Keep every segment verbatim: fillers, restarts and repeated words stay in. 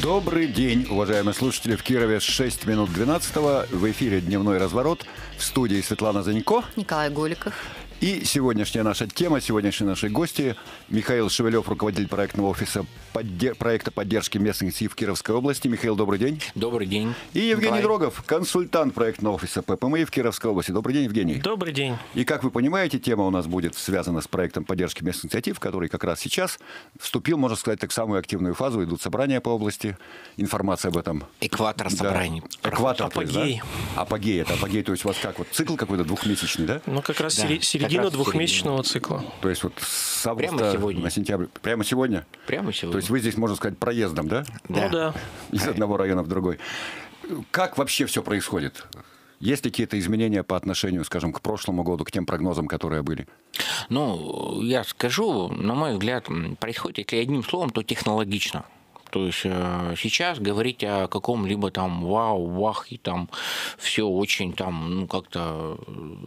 Добрый день, уважаемые слушатели. В Кирове шесть минут двенадцатого. В эфире «Дневной разворот». В студии Светлана Занько. Николай Голиков. И сегодняшняя наша тема, сегодняшние наши гости. Михаил Шевелев, руководитель проектного офиса поддер... проекта поддержки местных инициатив в Кировской области. Михаил, добрый день. Добрый день. И Евгений Николай. Дрогов, консультант проектного офиса ППМИ в Кировской области. Добрый день, Евгений. Добрый день. И, как вы понимаете, тема у нас будет связана с проектом поддержки местных инициатив, который как раз сейчас вступил, можно сказать, так, в самую активную фазу. Идут собрания по области, информация об этом. Экватор собраний. Да. Экватор, апогей. То есть, да? Апогей. Это апогей, то есть у вас как, вот цикл какой-то двухмесячный, да? Ну, как раз Да, середина как раз двухмесячного цикла. То есть вот с августа Прямо сегодня. на сентябрь. Прямо сегодня? Прямо сегодня. То есть вы здесь, можно сказать, проездом, да? Да. Ну да. Из одного района в другой. Как вообще все происходит? Есть ли какие-то изменения по отношению, скажем, к прошлому году, к тем прогнозам, которые были? Ну, я скажу, на мой взгляд, происходит, если одним словом, то технологично. То есть сейчас говорить о каком-либо там вау, вах, и там все очень там, ну, как-то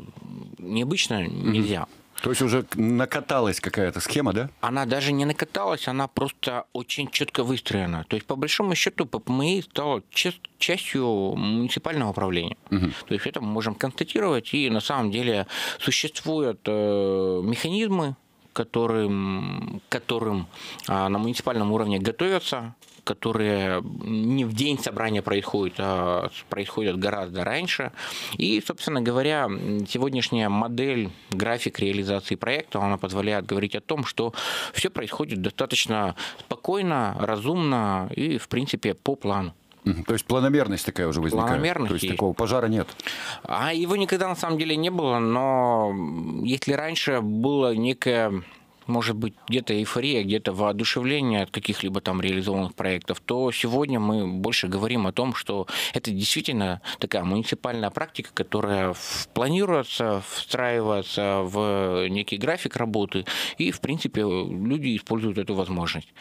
необычно нельзя. То есть уже накаталась какая-то схема, да? Она даже не накаталась, она просто очень четко выстроена. То есть, по большому счету, ППМИ стала частью муниципального управления. Угу. То есть это мы можем констатировать, и на самом деле существуют механизмы, которым, которым на муниципальном уровне готовятся, которые не в день собрания происходят, а происходят гораздо раньше. И, собственно говоря, сегодняшняя модель, график реализации проекта, она позволяет говорить о том, что все происходит достаточно спокойно, разумно и, в принципе, по плану. То есть планомерность такая уже возникает? Планомерность То есть есть. Такого пожара нет? А его никогда на самом деле не было, но если раньше было некое, может быть, где-то эйфория, где-то воодушевление от каких-либо там реализованных проектов, то сегодня мы больше говорим о том, что это действительно такая муниципальная практика, которая планируется, встраивается в некий график работы, и, в принципе, люди используют эту возможность.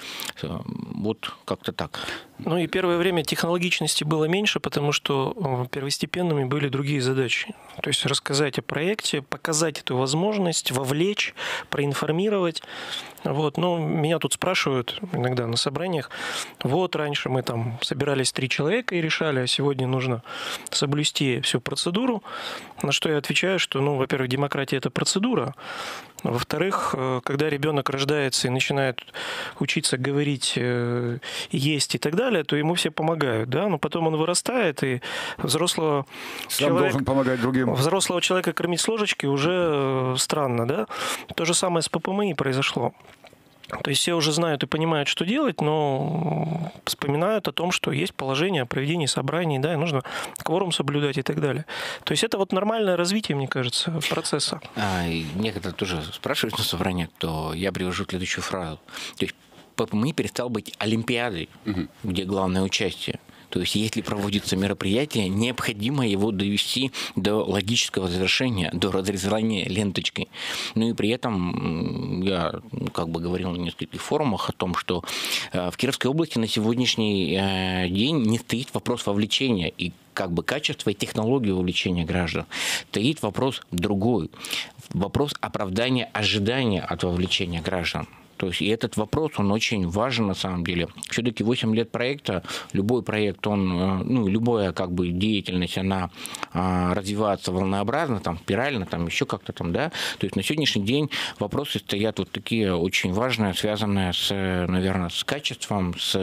Вот как-то так. Ну и первое время технологичности было меньше, потому что первостепенными были другие задачи. То есть рассказать о проекте, показать эту возможность, вовлечь, проинформировать. Вот. Но меня тут спрашивают иногда на собраниях, вот раньше мы там собирались три человека и решали, а сегодня нужно соблюсти всю процедуру. На что я отвечаю, что, ну, во-первых, демократия – это процедура. Во-вторых, когда ребенок рождается и начинает учиться говорить, есть и так далее, то ему все помогают, да, но потом он вырастает, и взрослого Сам человека, должен помогать другим. Взрослого человека кормить с ложечки уже странно, да. То же самое с ППМИ произошло. То есть все уже знают и понимают, что делать, но вспоминают о том, что есть положение о проведении собраний, да, и нужно кворум соблюдать и так далее. То есть это вот нормальное развитие, мне кажется, процесса. А, и некоторые тоже спрашивают на собраниях, то я привожу следующую фразу. То есть ППМИ перестал быть олимпиадой, угу. где главное участие. То есть, если проводится мероприятие, необходимо его довести до логического завершения, до разрезания ленточкой. Ну и при этом я как бы говорил на нескольких форумах о том, что в Кировской области на сегодняшний день не стоит вопрос вовлечения и как бы качества и технологии вовлечения граждан. Стоит вопрос другой. Вопрос оправдания ожидания от вовлечения граждан. То есть, и этот вопрос, он очень важен на самом деле. Все-таки восемь лет проекта, любой проект, он, ну, любая как бы деятельность, она а, развивается волнообразно, там, спирально, там, еще как-то там, да. То есть на сегодняшний день вопросы стоят вот такие очень важные, связанные с, наверное, с качеством, с,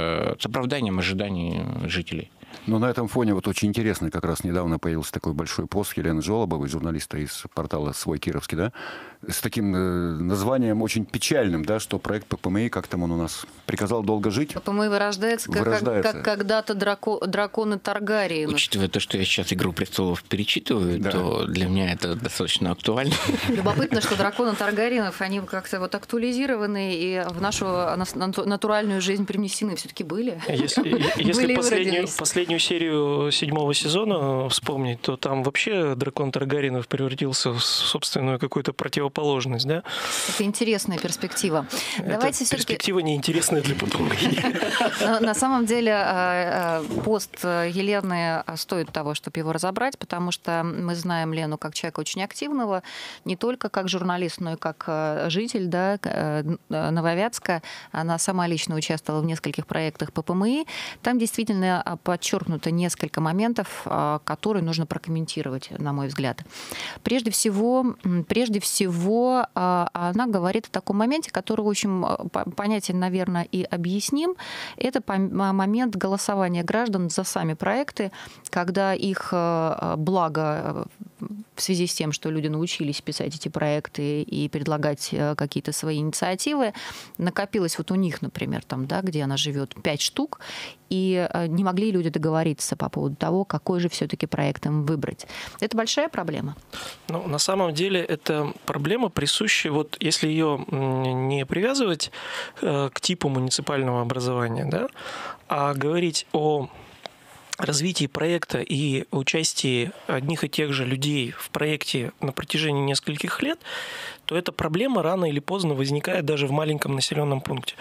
с оправданием ожиданий жителей. Но на этом фоне вот очень интересно, как раз недавно появился такой большой пост Елены Жолобовой, журналиста из портала «Свой Кировский», да, с таким э, названием очень печальным, да, что проект ППМИ, как там он у нас, приказал долго жить. ППМИ вырождается, как, вырождается. как, как когда-то драко, драконы Таргариены. Учитывая то, что я сейчас «Игру престолов» перечитываю, да. то для меня это достаточно актуально. Любопытно, что драконы Таргариенов, они как-то вот актуализированы и в нашу натуральную жизнь привнесены все-таки были. Если, если последнюю, последнюю последнюю серию седьмого сезона вспомнить, то там вообще дракон Таргаринов превратился в собственную какую-то противоположность, да? Это интересная перспектива. Это Давайте перспектива неинтересная для П П М И. На самом деле пост Елены стоит того, чтобы его разобрать, потому что мы знаем Лену как человека очень активного, не только как журналист, но и как житель, да, Нововятска. Она сама лично участвовала в нескольких проектах П П М И. Там действительно подчеркнуто несколько моментов, которые нужно прокомментировать, на мой взгляд. Прежде всего, прежде всего она говорит о таком моменте, который очень понятен, наверное, и объясним. Это момент голосования граждан за сами проекты, когда их благо в связи с тем, что люди научились писать эти проекты и предлагать какие-то свои инициативы, накопилось вот у них, например, там, да, где она живет, пять штук, и не могли люди договориться по поводу того, какой же все-таки проект им выбрать. Это большая проблема? Ну, на самом деле, это проблема, присущая, вот если ее не привязывать к типу муниципального образования, да, а говорить о развитии проекта и участии одних и тех же людей в проекте на протяжении нескольких лет, то эта проблема рано или поздно возникает даже в маленьком населенном пункте.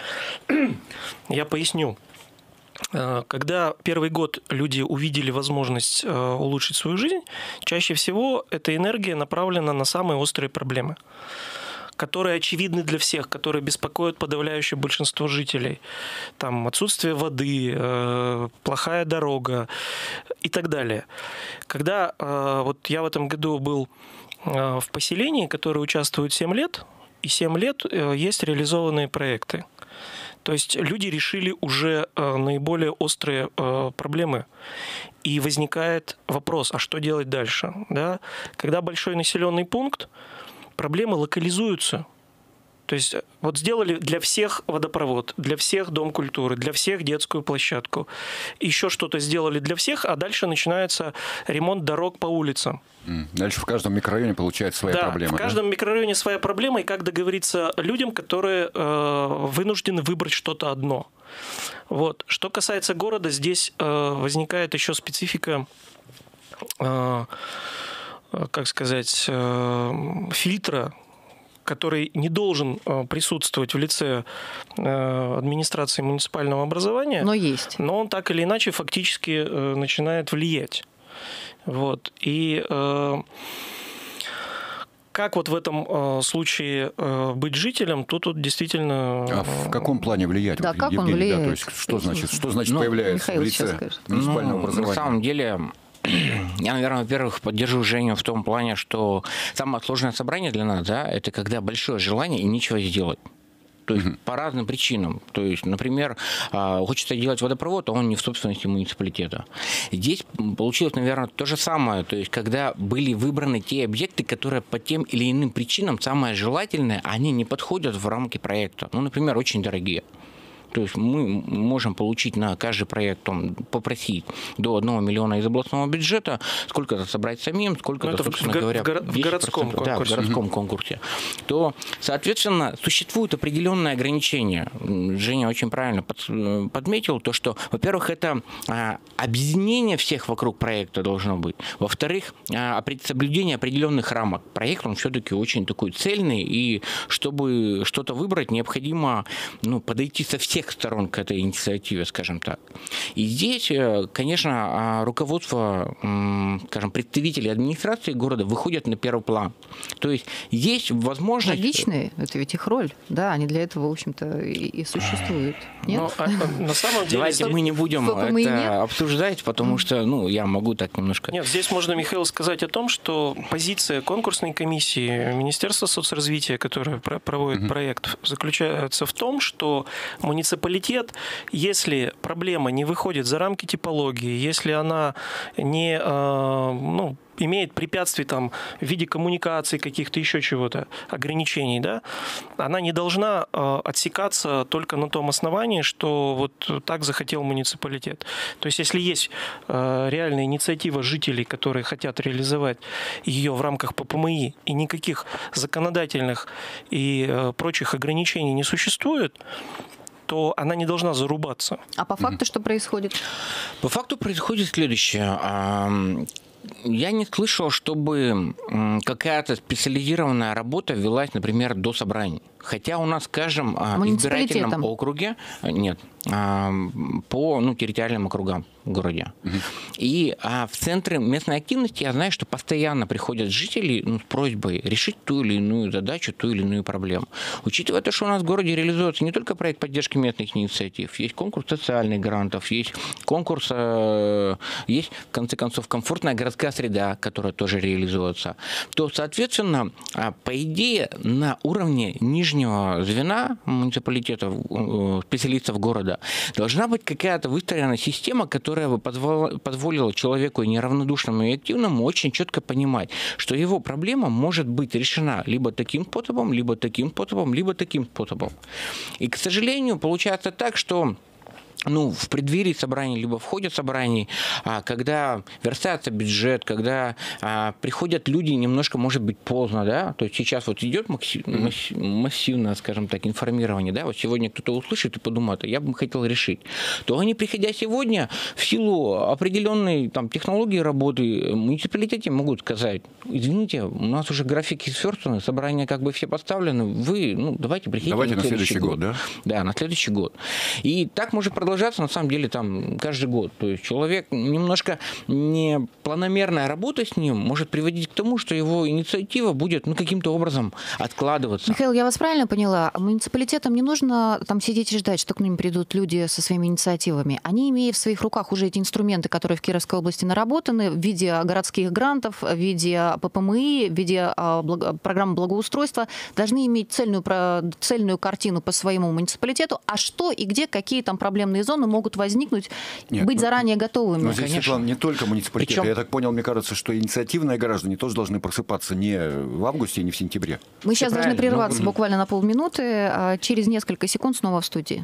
Я поясню. Когда первый год люди увидели возможность улучшить свою жизнь, чаще всего эта энергия направлена на самые острые проблемы, которые очевидны для всех, которые беспокоят подавляющее большинство жителей. Там отсутствие воды, э, плохая дорога и так далее. Когда э, вот я в этом году был э, в поселении, которое участвует семь лет, и семь лет э, есть реализованные проекты. То есть люди решили уже э, наиболее острые э, проблемы. И возникает вопрос, а что делать дальше? Да? Когда большой населенный пункт, проблемы локализуются. То есть вот сделали для всех водопровод, для всех дом культуры, для всех детскую площадку. Еще что-то сделали для всех, а дальше начинается ремонт дорог по улицам. Дальше в каждом микрорайоне получается своя да, проблема. В каждом да? микрорайоне своя проблема, и как договориться людям, которые э, вынуждены выбрать что-то одно. Вот. Что касается города, здесь э, возникает еще специфика, э, как сказать, э, фильтра, который не должен присутствовать в лице администрации муниципального образования. Но есть. Но он так или иначе фактически начинает влиять. Вот. И как вот в этом случае быть жителем, то тут действительно... А в каком плане влиять? Да, вот, как Евгений, он влияет? Да, то есть что значит, что значит ну, появляется Михаил в лице муниципального ну, образования? На самом деле... Я, наверное, во-первых, поддержу Женю в том плане, что самое сложное собрание для нас, да, это когда большое желание и нечего сделать. То есть mm-hmm. по разным причинам. То есть, например, хочется делать водопровод, а он не в собственности муниципалитета. Здесь получилось, наверное, то же самое. То есть, когда были выбраны те объекты, которые по тем или иным причинам самое желательное, они не подходят в рамки проекта. Ну, например, очень дорогие. То есть мы можем получить на каждый проект, там, попросить до одного миллиона из областного бюджета, сколько-то собрать самим, сколько-то, собственно в, говоря, в, горо- в городском конкурсе. Да, в городском конкурсе. То, соответственно, существуют определенные ограничения. Женя очень правильно под, подметил то, что, во-первых, это а, объединение всех вокруг проекта должно быть. Во-вторых, а, соблюдение определенных рамок. Проект, он все-таки очень такой цельный, и чтобы что-то выбрать, необходимо ну, подойти со всех сторон к этой инициативе, скажем так. И здесь, конечно, руководство, скажем, представители администрации города выходят на первый план. То есть есть возможность... Логичные, это ведь их роль. Да, они для этого, в общем-то, и, и существуют. Нет? Но, а, на самом деле... Давайте мы не будем это обсуждать, потому что, ну, я могу так немножко... Нет, здесь можно, Михаил, сказать о том, что позиция конкурсной комиссии Министерства соцразвития, которое проводит mm-hmm. проект, заключается в том, что муниципалитет Муниципалитет, если проблема не выходит за рамки типологии, если она не ну, имеет препятствий там, в виде коммуникаций каких-то еще чего-то, ограничений, да, она не должна отсекаться только на том основании, что вот так захотел муниципалитет. То есть если есть реальная инициатива жителей, которые хотят реализовать ее в рамках П П М И, и никаких законодательных и прочих ограничений не существует, то она не должна зарубаться. А по факту mm-hmm. что происходит? По факту происходит следующее. Я не слышал, чтобы какая-то специализированная работа велась, например, до собраний. Хотя у нас, скажем, в избирательном округе, нет, по ну, территориальным округам в городе. Угу. И а, в центре местной активности я знаю, что постоянно приходят жители ну, с просьбой решить ту или иную задачу, ту или иную проблему. Учитывая то, что у нас в городе реализуется не только проект поддержки местных инициатив, есть конкурс социальных грантов, есть конкурс, э, есть, в конце концов, комфортная городская среда, которая тоже реализуется, то, соответственно, по идее, на уровне нижнего звена муниципалитета, специалистов города, должна быть какая-то выстроена система, которая бы позволила человеку неравнодушному и активному очень четко понимать, что его проблема может быть решена либо таким способом, либо таким способом, либо таким способом. И, к сожалению, получается так, что ну, в преддверии собраний, либо в ходе собраний, когда верстается бюджет, когда а, приходят люди немножко, может быть, поздно, да, то есть сейчас вот идет массив, массивное, скажем так, информирование, да, вот сегодня кто-то услышит и подумает, я бы хотел решить, то они, приходя сегодня, в силу определенной там технологии работы в муниципалитете могут сказать, извините, у нас уже графики сверстаны, собрания как бы все поставлены, вы, ну, давайте приходите давайте на следующий, на следующий год, год. Да? Да, на следующий год. И так может продолжаться на самом деле там каждый год. То есть человек немножко непланомерная работа с ним может приводить к тому, что его инициатива будет ну, каким-то образом откладываться. Михаил, я вас правильно поняла? Муниципалитетам не нужно там сидеть и ждать, что к ним придут люди со своими инициативами. Они, имея в своих руках уже эти инструменты, которые в Кировской области наработаны в виде городских грантов, в виде ППМИ, в виде а, благо, программы благоустройства, должны иметь цельную, про, цельную картину по своему муниципалитету, а что и где, какие там проблемные зоны могут возникнуть, Нет, быть ну, заранее готовыми. Но здесь, Светлана, не только муниципалитеты. Причем... Я так понял, мне кажется, что инициативные граждане тоже должны просыпаться не в августе, не в сентябре. Мы сейчас Все должны прерваться ну... буквально на полминуты, а через несколько секунд снова в студии.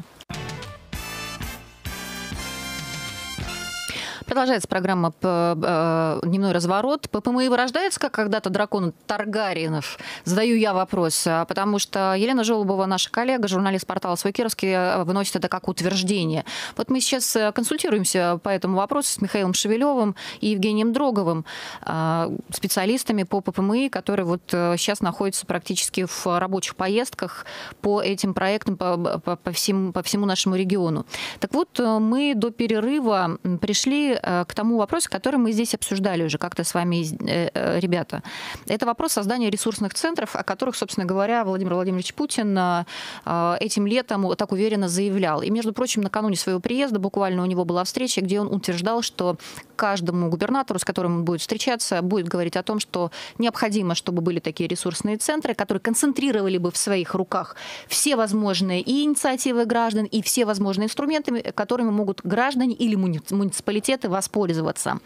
Продолжается программа «Дневной разворот». ППМИ вырождается, как когда-то дракон Таргариенов? Задаю я вопрос, потому что Елена Жолобова, наша коллега, журналист портала «Свой Кировский», выносит это как утверждение. Вот мы сейчас консультируемся по этому вопросу с Михаилом Шевелевым и Евгением Дроговым, специалистами по ППМИ, которые вот сейчас находятся практически в рабочих поездках по этим проектам по, по, по, всему, по всему нашему региону. Так вот, мы до перерыва пришли к тому вопросу, который мы здесь обсуждали уже как-то с вами, ребята. Это вопрос создания ресурсных центров, о которых, собственно говоря, Владимир Владимирович Путин этим летом так уверенно заявлял. И, между прочим, накануне своего приезда буквально у него была встреча, где он утверждал, что каждому губернатору, с которым он будет встречаться, будет говорить о том, что необходимо, чтобы были такие ресурсные центры, которые концентрировали бы в своих руках все возможные и инициативы граждан, и все возможные инструменты, которыми могут граждане или муниципалитеты воспользоваться.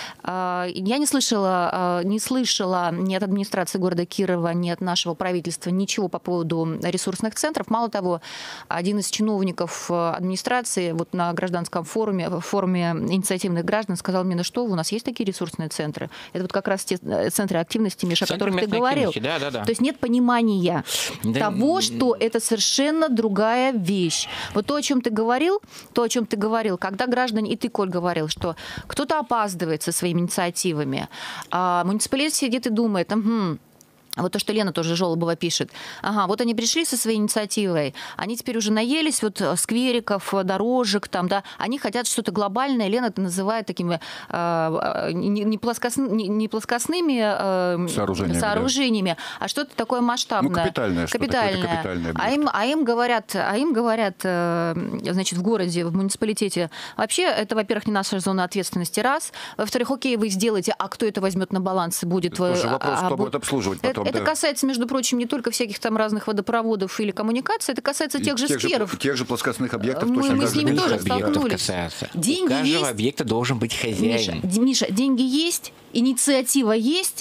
Я не слышала, не слышала ни от администрации города Кирова, ни от нашего правительства ничего по поводу ресурсных центров. Мало того, один из чиновников администрации вот на гражданском форуме, форуме инициативных граждан сказал мне, ну что, у нас есть такие ресурсные центры? Это вот как раз те центры активности, Миша, о которых ты говорил. Да, да, да. То есть нет понимания да, того, что это совершенно другая вещь. Вот то, о чем ты говорил, то, о чем ты говорил, когда граждане, и ты, Коль, говорил, что кто-то опаздывает со своими инициативами, а муниципалитет сидит и думает, угу, вот то, что Лена тоже Жолобова пишет. Ага, вот они пришли со своей инициативой, они теперь уже наелись вот сквериков, дорожек, там, да, они хотят что-то глобальное. Лена это называет такими э, не, не, плоскосны, не, не плоскостными э, сооружениями, сооружениями да. а что-то такое масштабное. Ну, капитальное. Капитальное. капитальное а, им, а им говорят, а им говорят э, значит, в городе, в муниципалитете, вообще, это, во-первых, не наша зона ответственности, раз. Во-вторых, окей, вы сделаете, а кто это возьмет на баланс и будет... Это тоже вопрос, а, кто будет обслуживать потом. Это касается, между прочим, не только всяких там разных водопроводов или коммуникаций, это касается тех и же тех скверов. Же, тех же плоскостных объектов. Мы, точно мы с ними тоже столкнулись. Деньги У каждого есть. Объекта должен быть хозяин. Миша, Миша, деньги есть, инициатива есть.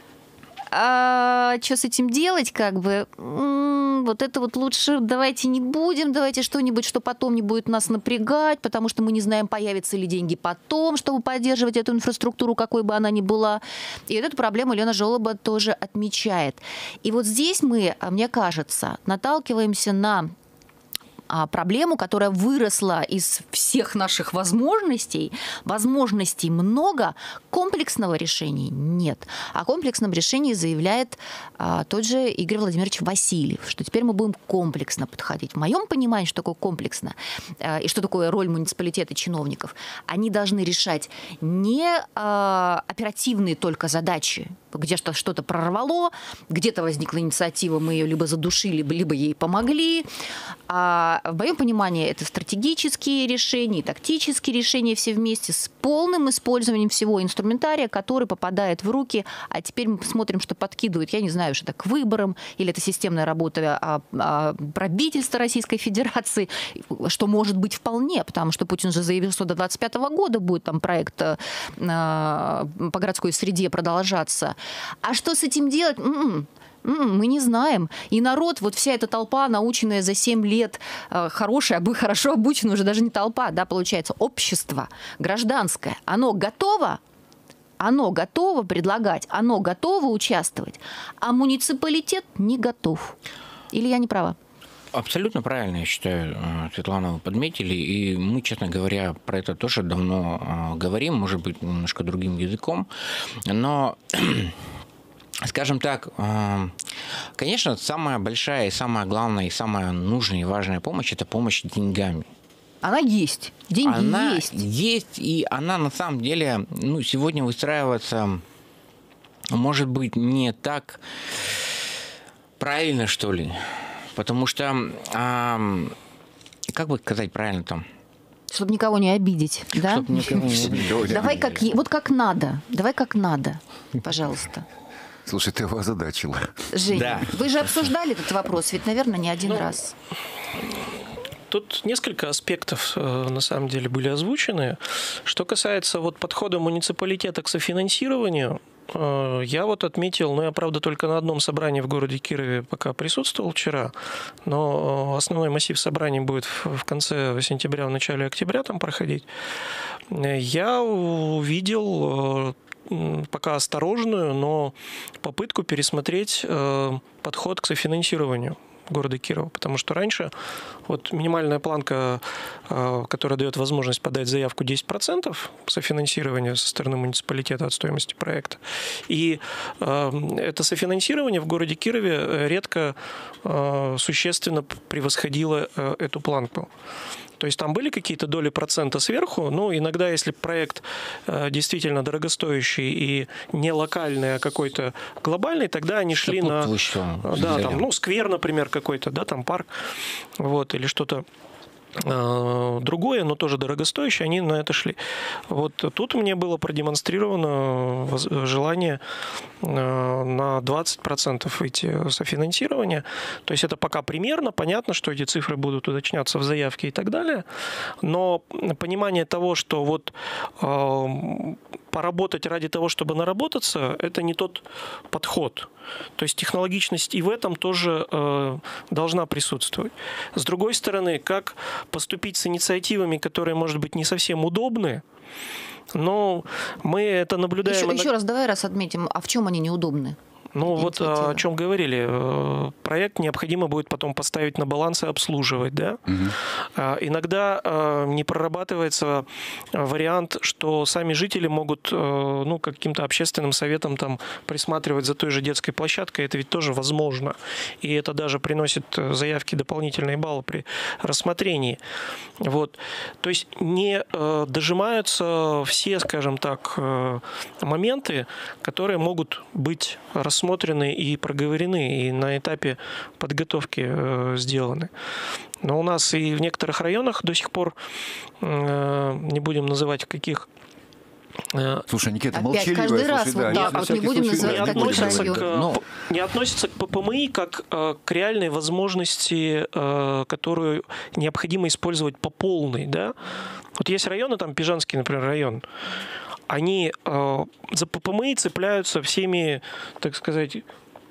А что с этим делать, как бы, м-м, вот это вот лучше давайте не будем, давайте что-нибудь, что потом не будет нас напрягать, потому что мы не знаем, появятся ли деньги потом, чтобы поддерживать эту инфраструктуру, какой бы она ни была. И эту проблему Лена Жолоба тоже отмечает. И вот здесь мы, мне кажется, наталкиваемся на а, проблему, которая выросла из всех наших возможностей. Возможностей много, комплексного решения нет. О комплексном решении заявляет а, тот же Игорь Владимирович Васильев, что теперь мы будем комплексно подходить. В моем понимании, что такое комплексно, а, и что такое роль муниципалитета, чиновников, они должны решать не а, оперативные только задачи, где что-то прорвало, где-то возникла инициатива, мы ее либо задушили, либо ей помогли. А в моем понимании это стратегические решения, тактические решения все вместе с полным использованием всего инструментария, который попадает в руки, а теперь мы смотрим, что подкидывают, я не знаю, что это к выборам, или это системная работа а, а, правительства Российской Федерации, что может быть вполне, потому что Путин же заявил, что до двадцать пятого года будет там проект а, по городской среде продолжаться. А что с этим делать? М-м. Мы не знаем. И народ, вот вся эта толпа, наученная за семь лет, хорошая, хорошо обученная, уже даже не толпа, да, получается, общество гражданское, оно готово, оно готово предлагать, оно готово участвовать, а муниципалитет не готов. Или я не права? Абсолютно правильно, я считаю, Светлана, вы подметили. И мы, честно говоря, про это тоже давно говорим, может быть, немножко другим языком. Но, скажем так, конечно, самая большая и самая главная, и самая нужная и важная помощь – это помощь деньгами. Она есть. Деньги она есть. есть, и она на самом деле ну, сегодня выстраивается, может быть, не так правильно, что ли. Потому что, а, как бы сказать правильно там? Чтобы никого не обидеть, да? Чтобы никого не обидеть. Давай как, вот как надо, давай как надо, пожалуйста. Слушай, ты его озадачила. Женя, Да. вы же обсуждали этот вопрос, ведь, наверное, не один ну, раз. Тут несколько аспектов, на самом деле, были озвучены. Что касается вот подхода муниципалитета к софинансированию, я вот отметил, ну я, правда, только на одном собрании в городе Кирове пока присутствовал вчера, но основной массив собраний будет в конце сентября, в начале октября там проходить. Я увидел пока осторожную, но попытку пересмотреть подход к софинансированию города Кирова, потому что раньше вот минимальная планка, которая дает возможность подать заявку десять процентов софинансирования со стороны муниципалитета от стоимости проекта. И это софинансирование в городе Кирове редко существенно превосходило эту планку. То есть там были какие-то доли процента сверху, но иногда, если проект э, действительно дорогостоящий и не локальный, а какой-то глобальный, тогда они шли на... Да, там, ну, сквер, например, какой-то, да, там парк, вот, или что-то другое, но тоже дорогостоящее, они на это шли. Вот тут мне было продемонстрировано желание на двадцать процентов идти софинансирования. То есть это пока примерно, понятно, что эти цифры будут уточняться в заявке и так далее, но понимание того, что вот поработать ради того, чтобы наработаться, это не тот подход. То есть технологичность и в этом тоже э, должна присутствовать. С другой стороны, как поступить с инициативами, которые, может быть, не совсем удобны, но мы это наблюдаем... Еще, еще раз давай раз отметим, а в чем они неудобны? Ну вот о чем говорили. Проект необходимо будет потом поставить на баланс и обслуживать. Да? Угу. Иногда не прорабатывается вариант, что сами жители могут ну, каким-то общественным советом там, присматривать за той же детской площадкой. Это ведь тоже возможно. И это даже приносит заявки дополнительные баллы при рассмотрении. Вот. То есть не дожимаются все, скажем так, моменты, которые могут быть рассмотрены смотрены и проговорены, и на этапе подготовки э, сделаны. Но у нас и в некоторых районах до сих пор, э, не будем называть в каких... Э, Слушай, Никита, опять молчаливая. Каждый раз слушай, вот да, так вот не будем случай, называть, не как относятся, к, но... не относятся к ППМИ как э, к реальной возможности, э, которую необходимо использовать по полной. Да? Вот есть районы, там Пижанский, например, район, они э, за ППМИ цепляются всеми, так сказать,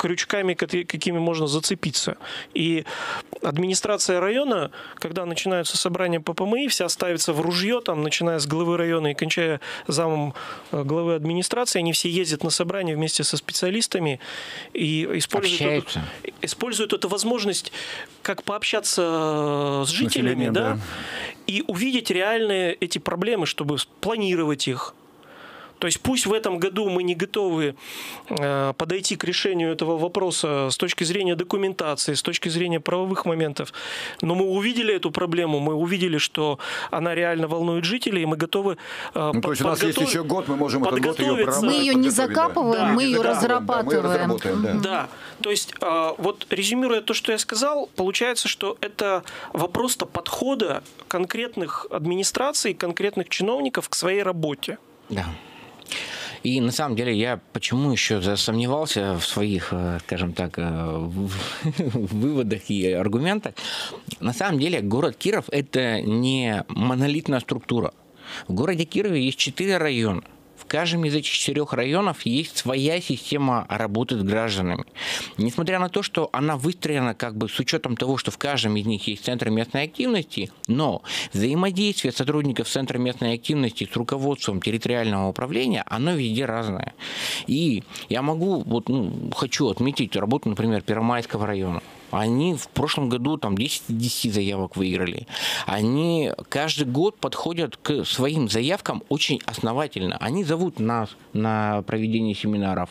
крючками, какими можно зацепиться. И администрация района, когда начинаются собрания по ПМИ, вся ставится в ружье, там, начиная с главы района и кончая замом главы администрации, они все ездят на собрания вместе со специалистами и используют, эту, используют эту возможность как пообщаться с жителями, да, да, и увидеть реальные эти проблемы, чтобы спланировать их. То есть пусть в этом году мы не готовы э, подойти к решению этого вопроса с точки зрения документации, с точки зрения правовых моментов, но мы увидели эту проблему, мы увидели, что она реально волнует жителей, и мы готовы э, ну, то есть у нас есть еще год, мы можем этот год ее проработать. Мы ее не закапываем, да. мы ее да, разрабатываем. Да, мы да. да, то есть э, вот резюмируя то, что я сказал, получается, что это вопрос-то подхода конкретных администраций, конкретных чиновников к своей работе. Да. И на самом деле я почему еще засомневался в своих, скажем так, выводах и аргументах. На самом деле город Киров – это не монолитная структура. В городе Кирове есть четыре района. В каждом из этих четырех районов есть своя система работы с гражданами. Несмотря на то, что она выстроена как бы с учетом того, что в каждом из них есть центр местной активности, но взаимодействие сотрудников центра местной активности с руководством территориального управления, оно везде разное. И я могу, вот, ну, хочу отметить работу, например, Первомайского района. Они в прошлом году там десять из десяти заявок выиграли. Они каждый год подходят к своим заявкам очень основательно. Они зовут нас на проведение семинаров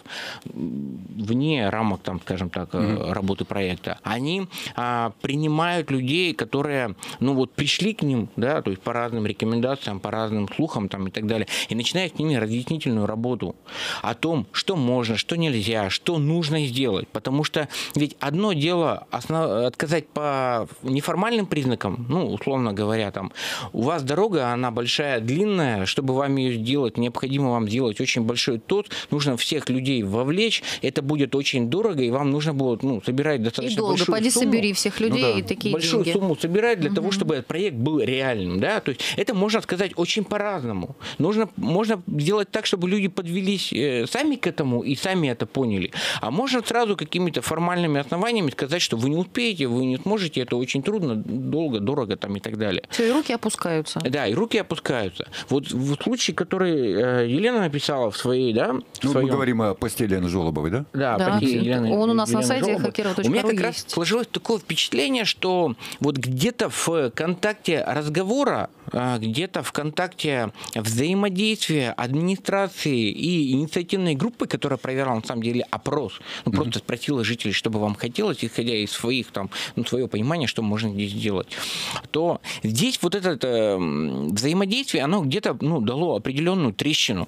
вне рамок, там, скажем так, mm-hmm. работы проекта. Они а, принимают людей, которые, ну вот, пришли к ним, да, то есть по разным рекомендациям, по разным слухам там, и так далее, и начинают с ними разъяснительную работу о том, что можно, что нельзя, что нужно сделать. Потому что ведь одно дело Основ... отказать по неформальным признакам, ну, условно говоря, там, у вас дорога, она большая, длинная, чтобы вам ее сделать, необходимо вам сделать очень большой тот, нужно всех людей вовлечь, это будет очень дорого, и вам нужно будет, ну, собирать достаточно и долго. большую Поди сумму. собери всех людей, ну, да. и такие большую деньги. сумму собирать для угу. того, чтобы этот проект был реальным, да, то есть это можно сказать очень по-разному. Нужно, можно сделать так, чтобы люди подвелись э, сами к этому и сами это поняли, а можно сразу какими-то формальными основаниями сказать, что вы не успеете, вы не сможете, это очень трудно, долго, дорого там и так далее. Все, и руки опускаются. Да, и руки опускаются. Вот в случае, который Елена написала в своей, да, в ну, своем... мы говорим о посте Елены Жолобовой, да? Да, да. посте Елены, он у нас Елены на сайте Жолобовой. хакеров точка ру. У меня как есть. раз сложилось такое впечатление, что вот где-то в контакте разговора, где-то в контакте взаимодействия администрации и инициативной группы, которая проверяла на самом деле опрос, ну, mm-hmm. просто спросила жителей, что бы вам хотелось, исходя из своих там, ну, свое понимание, что можно здесь сделать, то здесь вот это э, взаимодействие, оно где-то, ну, дало определенную трещину.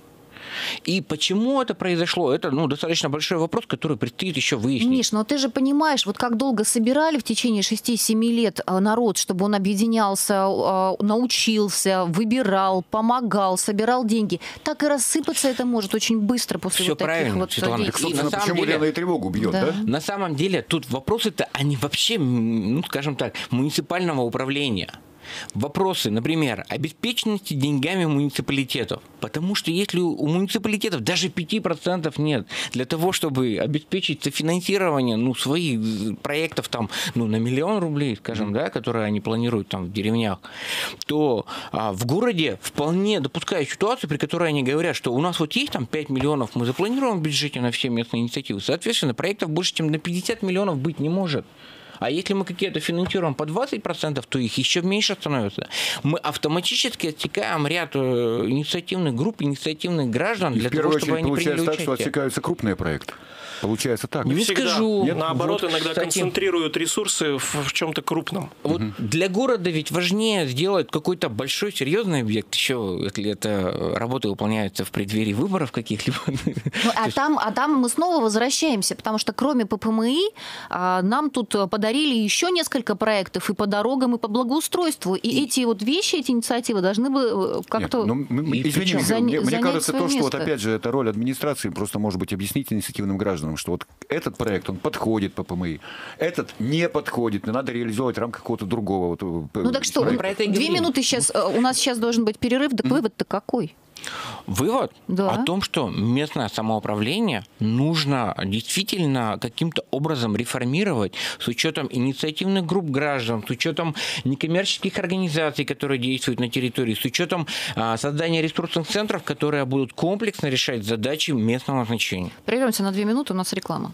И почему это произошло, это, ну, достаточно большой вопрос, который предстоит еще выяснить. Миш, но ты же понимаешь, вот как долго собирали в течение шести-семи лет народ, чтобы он объединялся, научился, выбирал, помогал, собирал деньги, так и рассыпаться это может очень быстро после Все вот таких правильно, вот Светлана. действий. Так, собственно, почему деле, Лена и тревогу бьет, да. да? На самом деле тут вопросы-то, они вообще, ну, скажем так, муниципального управления. Вопросы, например, обеспеченности деньгами муниципалитетов. Потому что если у муниципалитетов даже пяти процентов нет для того, чтобы обеспечить софинансирование, ну, своих проектов там, ну, на миллион рублей, скажем, да, которые они планируют там в деревнях, то а, в городе вполне допускают ситуацию, при которой они говорят, что у нас вот есть там пять миллионов, мы запланируем в бюджете на все местные инициативы. Соответственно, проектов больше, чем на пятьдесят миллионов быть не может. А если мы какие-то финансируем по двадцать процентов, то их еще меньше становится. Мы автоматически отсекаем ряд инициативных групп, инициативных граждан и для в первую того, очередь, чтобы они приняли получается так, участие. что отсекаются крупные проекты. Получается так. Не всегда. скажу. Нет? Наоборот, вот, иногда кстати, концентрируют ресурсы в, в чем-то крупном. Вот угу. Для города ведь важнее сделать какой-то большой, серьезный объект, еще если эта работа выполняется в преддверии выборов каких-либо. Ну, а, там, а там мы снова возвращаемся, потому что кроме ППМИ а, нам тут подарили еще несколько проектов и по дорогам, и по благоустройству. И, и... эти вот вещи, эти инициативы должны бы как-то... Нет, ну, извини, за, мне, мне кажется, то, место. что вот опять же это роль администрации, просто может быть объяснить инициативным гражданам, что вот этот проект, он подходит по ПМИ, этот не подходит, надо реализовать в рамках какого-то другого. Вот, ну так что, две минуты сейчас, у нас сейчас должен быть перерыв, так mm-hmm. вывод-то какой? Вывод Да. о том, что местное самоуправление нужно действительно каким-то образом реформировать с учетом инициативных групп граждан, с учетом некоммерческих организаций, которые действуют на территории, с учетом а, создания ресурсных центров, которые будут комплексно решать задачи местного значения. Прервемся на две минуты, у нас реклама.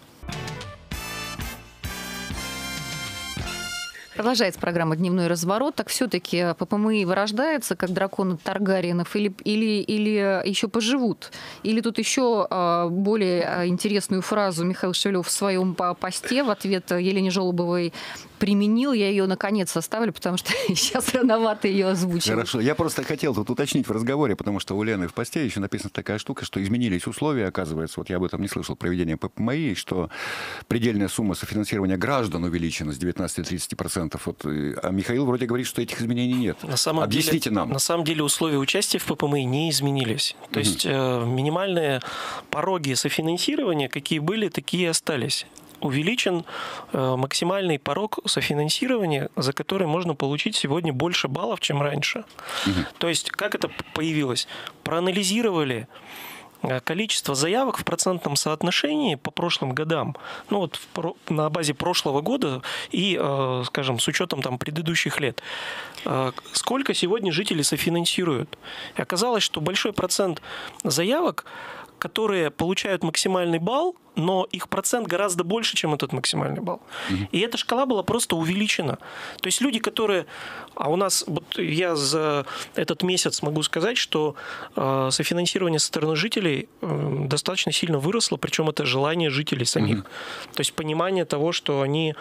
Продолжается программа «Дневной разворот». Так все-таки ППМИ вырождается, как дракон от Таргариенов, или, или, или еще поживут? Или тут еще э, более интересную фразу Михаил Шевелев в своем посте в ответ Елене Жолобовой применил? Я ее, наконец, оставлю, потому что сейчас рановато ее озвучивать. Хорошо. Я просто хотел тут уточнить в разговоре, потому что у Лены в посте еще написана такая штука, что изменились условия, оказывается, вот я об этом не слышал, проведения ППМИ, что предельная сумма софинансирования граждан увеличена с девятнадцати до тридцати процентов. Вот, а Михаил вроде говорит, что этих изменений нет. На самом Объясните деле, нам. На самом деле условия участия в ППМИ не изменились. То угу. есть э, минимальные пороги софинансирования, какие были, такие и остались. Увеличен э, максимальный порог софинансирования, за который можно получить сегодня больше баллов, чем раньше. Угу. То есть как это появилось? Проанализировали количество заявок в процентном соотношении по прошлым годам, ну вот в, на базе прошлого года и, э, скажем, с учетом там предыдущих лет, э, сколько сегодня жители софинансируют. И оказалось, что большой процент заявок, которые получают максимальный балл, но их процент гораздо больше, чем этот максимальный балл. Mm-hmm. И эта шкала была просто увеличена. То есть люди, которые... А у нас, вот я за этот месяц могу сказать, что э, софинансирование со стороны жителей э, достаточно сильно выросло, причем это желание жителей самих. Mm-hmm. То есть понимание того, что они...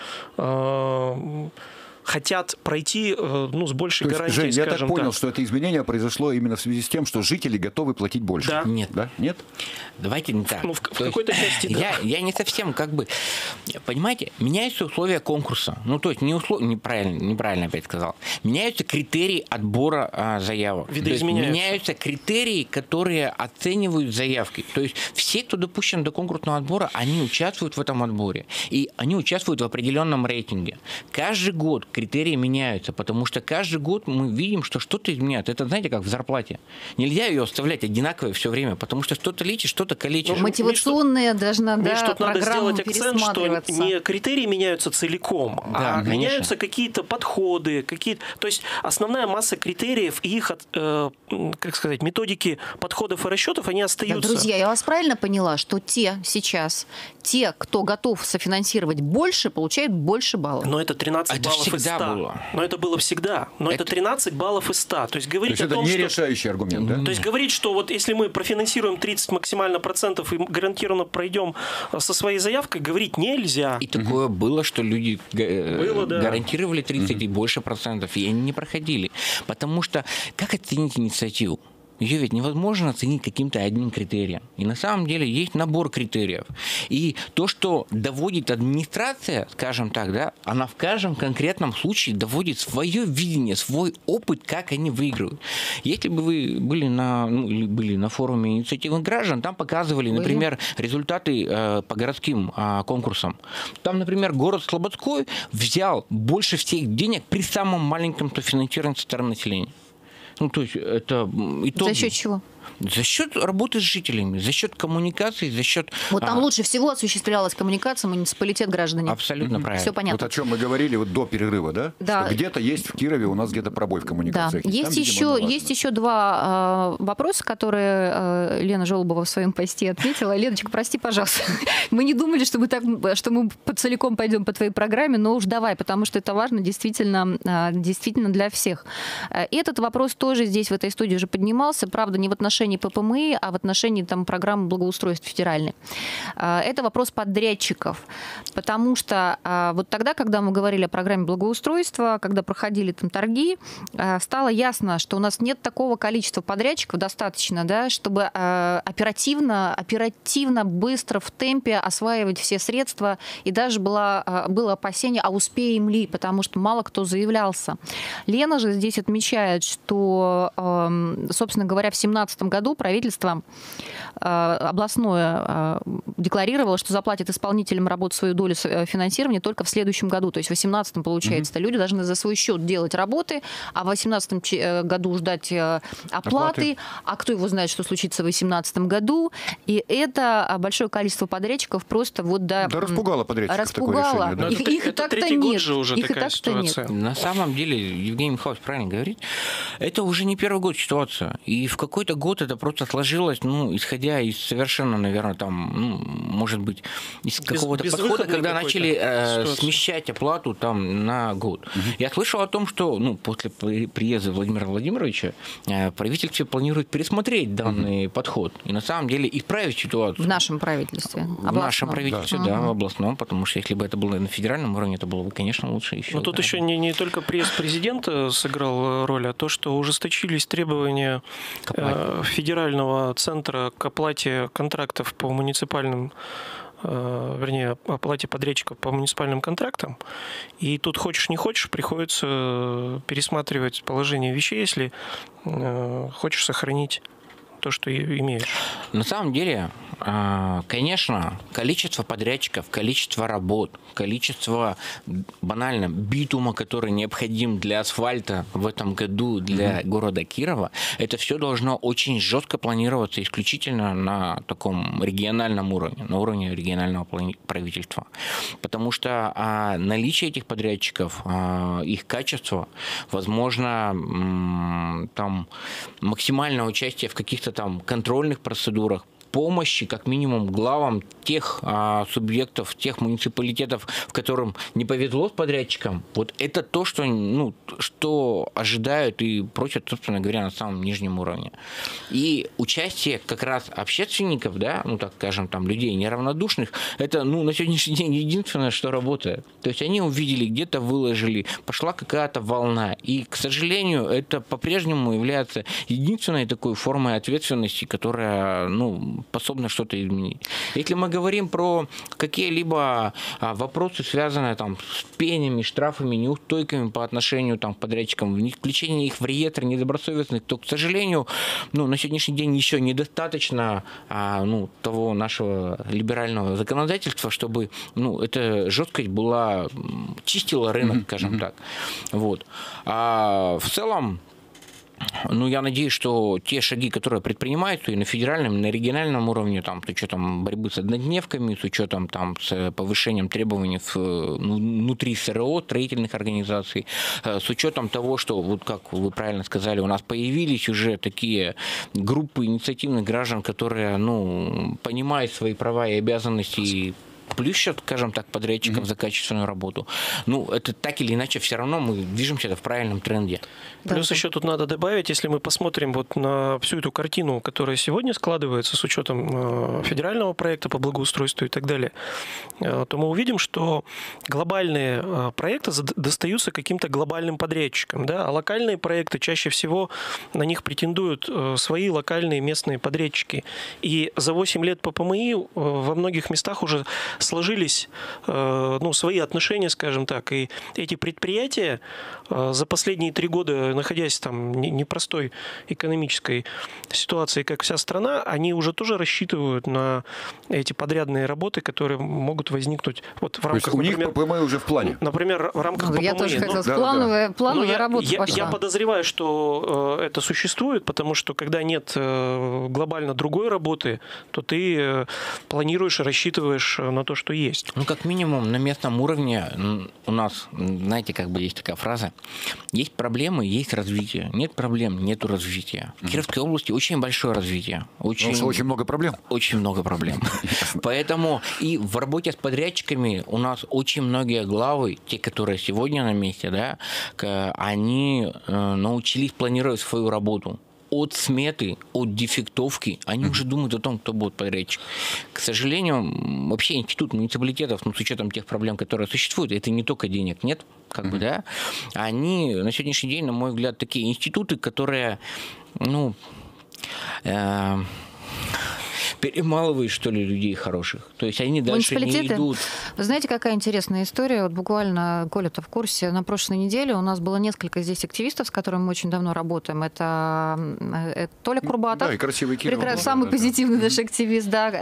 Э, хотят пройти ну, с большей То есть, гарантией, Жень, я так понял, так. что это изменение произошло именно в связи с тем, что жители готовы платить больше. Да. Нет. Да? Нет? Давайте не так. Ну, в, в какой-то есть, части, да. Я, я не совсем как бы... Понимаете, меняются условия конкурса. Ну, то есть, не услов... неправильно, неправильно опять сказал. Меняются критерии отбора а, заявок. Видоизменяются. Меняются критерии, которые оценивают заявки. То есть, все, кто допущен до конкурсного отбора, они участвуют в этом отборе. И они участвуют в определенном рейтинге. Каждый год критерии меняются, потому что каждый год мы видим, что что-то изменяется. Это, знаете, как в зарплате. Нельзя ее оставлять одинаковой все время, потому что что-то лечит, что-то калечит. Ну, мотивационная должна, Миш, да, тут надо сделать акцент, что не критерии меняются целиком, да, а конечно. меняются какие-то подходы, какие-то... То есть основная масса критериев и их, э, как сказать, методики подходов и расчетов, они остаются. Да, друзья, я вас правильно поняла, что те сейчас, те, кто готов софинансировать больше, получают больше баллов? Но это тринадцать это баллов из ста. Было. Но это было всегда. Но это, это тринадцать баллов из ста. То есть говорить То есть о том, это не что... решающий аргумент, да? То есть говорить, что вот если мы профинансируем тридцать максимально процентов и гарантированно пройдем со своей заявкой, говорить нельзя. И такое угу. было, что люди было, да. гарантировали тридцать угу. и больше процентов, и они не проходили. Потому что как оценить инициативу? Ее ведь невозможно оценить каким-то одним критерием. И на самом деле есть набор критериев. И то, что доводит администрация, скажем так, да, она в каждом конкретном случае доводит свое видение, свой опыт, как они выигрывают. Если бы вы были на, ну, или были на форуме инициативных граждан, там показывали, например, результаты э, по городским э, конкурсам. Там, например, город Слободской взял больше всех денег при самом маленьком софинансировании со стороны населения. Ну, то есть это итоги. За счет чего? За счет работы с жителями, за счет коммуникации, за счет... Вот там а... лучше всего осуществлялась коммуникация, муниципалитет, граждане. Абсолютно mm-hmm. правильно. Все понятно. Вот о чем мы говорили вот до перерыва, да? Да. Что где-то есть в Кирове, у нас где-то пробой в коммуникациях. Да. Есть, там, еще, есть еще два э, вопроса, которые э, Лена Жолобова в своем посте ответила. Леночка, прости, пожалуйста. Мы не думали, что мы, так, что мы целиком пойдем по твоей программе, но уж давай, потому что это важно действительно, э, действительно для всех. Этот вопрос тоже здесь, в этой студии, уже поднимался. Правда, не в отношении ППМИ, а в отношении там, программы благоустройства федеральной. Это вопрос подрядчиков. Потому что вот тогда, когда мы говорили о программе благоустройства, когда проходили там торги, стало ясно, что у нас нет такого количества подрядчиков достаточно, да, чтобы оперативно, оперативно, быстро, в темпе осваивать все средства. И даже было, было опасение, а успеем ли, потому что мало кто заявлялся. Лена же здесь отмечает, что, собственно говоря, в две тысячи семнадцатом восемнадцатом году правительство областное декларировало, что заплатит исполнителям работ свою долю финансирования только в следующем году. То есть в восемнадцатом, получается, mm-hmm. люди должны за свой счет делать работы, а в восемнадцатом году ждать оплаты. оплаты. А кто его знает, что случится в восемнадцатом году. И это большое количество подрядчиков просто вот до... Да распугало подрядчиков распугало. такое решение. Да? Их, это, их это так-то нет. Же уже их такая и так-то ситуация. нет. На самом деле, Евгений Михайлович правильно говорит, это уже не первый год ситуация. И в какой-то год это просто сложилось, ну, исходя из совершенно, наверное, там, ну, может быть, из без, какого-то подхода, когда начали э, смещать оплату там на год. Угу. Я слышал о том, что, ну, после приезда Владимира Владимировича э, правительство планирует пересмотреть данный угу. подход. И на самом деле исправить ситуацию. В нашем правительстве. В областном. нашем правительстве, да, да угу. в областном, потому что если бы это было на федеральном уровне, это было бы, конечно, лучше еще. Но тут да. еще не, не только пресс президента сыграл роль, а то, что ужесточились требования э, федерального центра к оплате контрактов по муниципальным, э, вернее, оплате подрядчиков по муниципальным контрактам. И тут хочешь не хочешь, приходится пересматривать положение вещей, если э, хочешь сохранить то, что имеешь. На самом деле, конечно, количество подрядчиков, количество работ, количество банально битума, который необходим для асфальта в этом году для mm-hmm. города Кирова, это все должно очень жестко планироваться исключительно на таком региональном уровне, на уровне регионального правительства. Потому что наличие этих подрядчиков, их качество, возможно, там максимальное участие в каких-то там контрольных процедурах, помощи, как минимум, главам тех а, субъектов, тех муниципалитетов, в котором не повезло с подрядчиком, вот это то, что, ну, что ожидают и просят, собственно говоря, на самом нижнем уровне. И участие как раз общественников, да, ну, так скажем, там, людей неравнодушных, это, ну, на сегодняшний день единственное, что работает. То есть они увидели, где-то выложили, пошла какая-то волна. И, к сожалению, это по-прежнему является единственной такой формой ответственности, которая, ну, способна что-то изменить. Если мы говорим про какие-либо вопросы, связанные там, с пенями, штрафами, неустойками по отношению там, к подрядчикам, включение их в реестр недобросовестных, то, к сожалению, ну, на сегодняшний день еще недостаточно а, ну, того нашего либерального законодательства, чтобы ну, эта жесткость была, чистила рынок, mm-hmm. скажем так. Вот. А в целом, ну, я надеюсь, что те шаги, которые предпринимаются и на федеральном, и на региональном уровне, там, с учетом борьбы с однодневками, с учетом там, с повышением требований в, ну, внутри СРО, строительных организаций, с учетом того, что, вот как вы правильно сказали, у нас появились уже такие группы инициативных граждан, которые ну, понимают свои права и обязанности и плющат, скажем так, подрядчиков mm-hmm. за качественную работу. Ну, это так или иначе, все равно мы движемся в правильном тренде. Плюс да. еще тут надо добавить, если мы посмотрим вот на всю эту картину, которая сегодня складывается с учетом федерального проекта по благоустройству и так далее, то мы увидим, что глобальные проекты достаются каким-то глобальным подрядчикам, да, а локальные проекты чаще всего на них претендуют свои локальные местные подрядчики. И за восемь лет по ПМИ во многих местах уже сложились ну, свои отношения, скажем так, и эти предприятия за последние три года, находясь там в непростой экономической ситуации, как вся страна, они уже тоже рассчитывают на эти подрядные работы, которые могут возникнуть вот в рамках. То есть у них ПМИ уже в плане? Например, в рамках ПМИ. Я тоже хотела ну, сказать, плановая, да. плановая я, работа я, пошла. Я подозреваю, что э, это существует, потому что когда нет э, глобально другой работы, то ты э, планируешь и рассчитываешь на то, что есть. Ну, как минимум, на местном уровне у нас, знаете, как бы есть такая фраза, есть проблемы, есть развитие. Нет проблем, нету развития. В Кировской области очень большое развитие. Очень, очень много проблем. Очень много проблем. Поэтому и в работе с подрядчиками у нас очень многие главы, те, которые сегодня на месте, да, они научились планировать свою работу. От сметы, от дефектовки, они mm-hmm. уже думают о том, кто будет подрядчик. К сожалению, вообще институт муниципалитетов, ну, с учетом тех проблем, которые существуют, это не только денег нет, как mm-hmm. бы, да, они на сегодняшний день, на мой взгляд, такие институты, которые, ну, э- перемалывают, что ли, людей хороших. То есть они дальше не идут. Вы знаете, какая интересная история? Вот буквально, Коля-то в курсе, на прошлой неделе у нас было несколько здесь активистов, с которыми мы очень давно работаем. Это, это Толя Курбатов. Да, и красивый Кирилл. Прекрас... Самый да, позитивный да. наш активист. Да.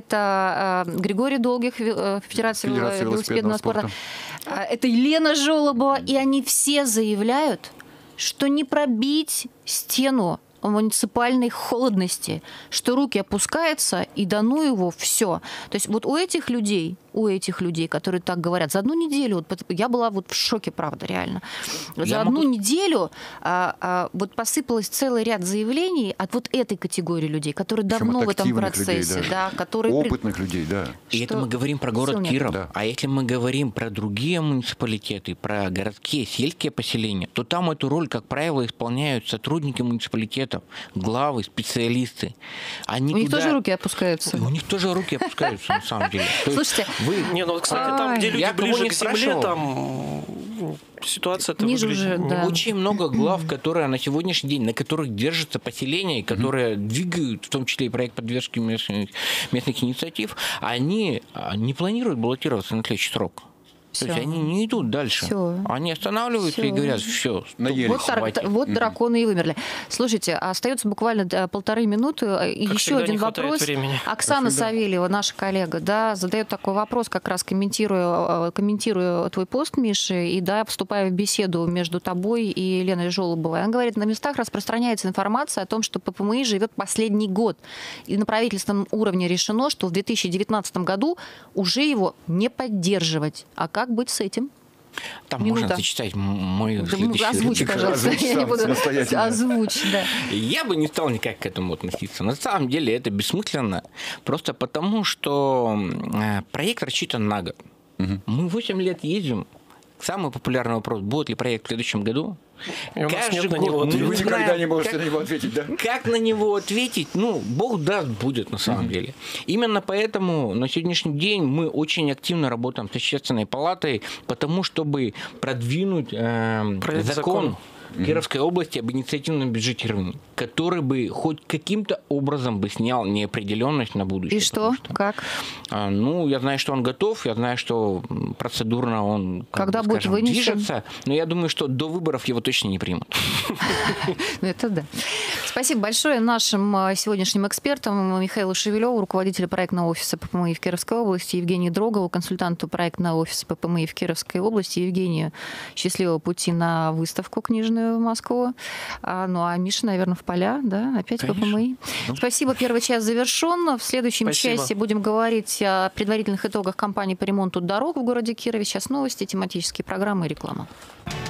Это Григорий Долгих, Федерация, Федерация велосипедного спорта. спорта. Это Елена Жолобова. И они все заявляют, что не пробить стену муниципальной холодности, что руки опускаются и да ну его все. То есть вот у этих людей, у этих людей, которые так говорят, за одну неделю, вот, я была вот в шоке, правда, реально. За я одну могу... неделю а, а, вот посыпалось целый ряд заявлений от вот этой категории людей, которые Причем давно в этом процессе. Людей, да. Да, которые... Опытных людей, да. И что... это мы говорим про город Киров. Да. А если мы говорим про другие муниципалитеты, про городские, сельские поселения, то там эту роль, как правило, исполняют сотрудники муниципалитетов, главы, специалисты. Они у них туда... тоже руки опускаются. У них тоже руки опускаются, на самом деле. Слушайте, вы... Не, ну, кстати, там, где люди ближе к земле, там ситуация ниже уже, да. Очень много глав, которые на сегодняшний день, на которых держится поселение, которые mm-hmm. двигают, в том числе и проект поддержки местных, местных инициатив, они не планируют баллотироваться на следующий срок. Все. То есть они не идут дальше. Все. Они останавливаются все. И говорят, все, наелись. Вот, тар- вот драконы и вымерли. Слушайте, остается буквально полторы минуты. И как еще один вопрос. Времени. Оксана Савельева, наша коллега, да, задает такой вопрос, как раз комментируя, комментируя твой пост, Миша, и да, вступая в беседу между тобой и Леной Жолобовой. Она говорит, на местах распространяется информация о том, что ППМИ живет последний год. И на правительственном уровне решено, что в две тысячи девятнадцатом году уже его не поддерживать. А как Как быть с этим? Там Минута. Можно зачитать мою да, следующую Озвучь, реплику. Пожалуйста. Озвучь, я не буду... Озвучь, да. Я бы не стал никак к этому относиться. На самом деле это бессмысленно. Просто потому, что проект рассчитан на год. Угу. Мы восемь лет ездим. Самый популярный вопрос, будет ли проект в следующем году? Каждый год. Него мы Вы никогда не можете как, на него ответить, да? Как на него ответить? Ну, Бог даст, будет на самом mm-hmm. деле. Именно поэтому на сегодняшний день мы очень активно работаем с Общественной палатой, потому чтобы продвинуть э, закон, закон. Кировской области об инициативном бюджетировании, который бы хоть каким-то образом бы снял неопределенность на будущее. И что? что как? А, ну, я знаю, что он готов, я знаю, что процедурно он, когда бы, будет скажем, вынесен? движется, но я думаю, что до выборов его точно не примут. Это да. Спасибо большое нашим сегодняшним экспертам: Михаилу Шевелеву, руководителю проектного офиса ППМИ в Кировской области, Евгению Дрогову, консультанту проектного офиса ППМИ в Кировской области, Евгению счастливого пути на выставку книжную в Москву. А, ну а Миша, наверное, в поля, да, опять Конечно. ППМИ. Ну. Спасибо, первый час завершен. В следующем Спасибо. часе будем говорить о предварительных итогах кампании по ремонту дорог в городе Кирове. Сейчас новости, тематические программы и реклама.